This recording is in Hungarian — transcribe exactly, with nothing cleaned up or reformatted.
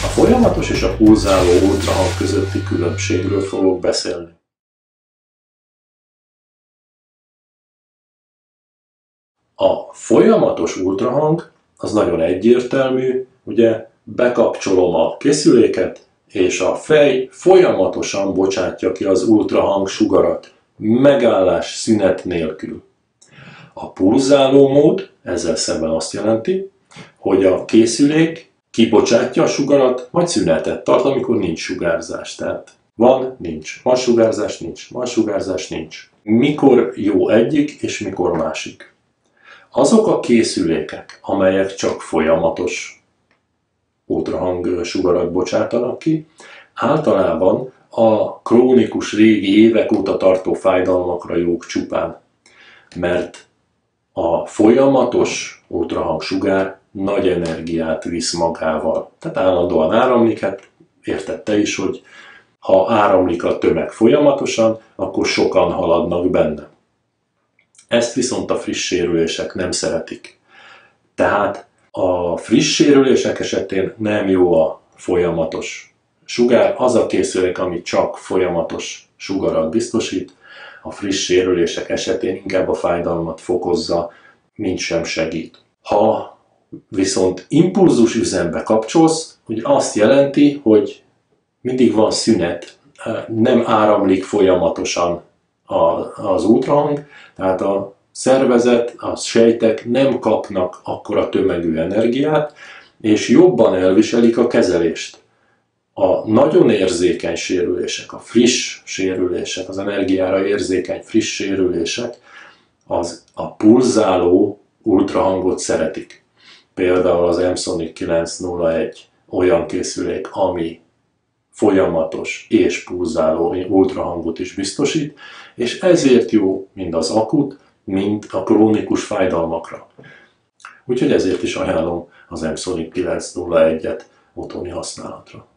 folyamatos és a pulzáló ultrahang közötti különbségről fogok beszélni. A folyamatos ultrahang az nagyon egyértelmű, ugye bekapcsolom a készüléket, és a fej folyamatosan bocsátja ki az ultrahang sugarat, megállás, szünet nélkül. A pulzáló mód ezzel szemben azt jelenti, hogy a készülék kibocsátja a sugarat, majd szünetet tart, amikor nincs sugárzás. Tehát van, nincs. Van sugárzás, nincs. Van sugárzás, nincs. Mikor jó egyik, és mikor másik? Azok a készülékek, amelyek csak folyamatos ultrahang sugarat bocsátanak ki, általában a krónikus, régi, évek óta tartó fájdalmakra jók csupán. Mert a folyamatos ultrahang sugár nagy energiát visz magával. Tehát állandóan áramlik, hát érted te is, hogy ha áramlik a tömeg folyamatosan, akkor sokan haladnak benne. Ezt viszont a friss sérülések nem szeretik. Tehát a friss sérülések esetén nem jó a folyamatos sugár, az a készülék, ami csak folyamatos sugarat biztosít, a friss sérülések esetén inkább a fájdalmat fokozza, mint sem segít. Ha viszont impulzus üzembe kapcsolsz, ugye azt jelenti, hogy mindig van szünet, nem áramlik folyamatosan az ultrahang, tehát a szervezet, a sejtek nem kapnak akkora tömegű energiát, és jobban elviselik a kezelést. A nagyon érzékeny sérülések, a friss sérülések, az energiára érzékeny friss sérülések, az a pulzáló ultrahangot szeretik. Például az M-Sonic kilenc nulla egy olyan készülék, ami folyamatos és pulzáló ultrahangot is biztosít, és ezért jó mind az akut, mind a krónikus fájdalmakra. Úgyhogy ezért is ajánlom az M-Sonic kilenc nulla egyet otthoni használatra.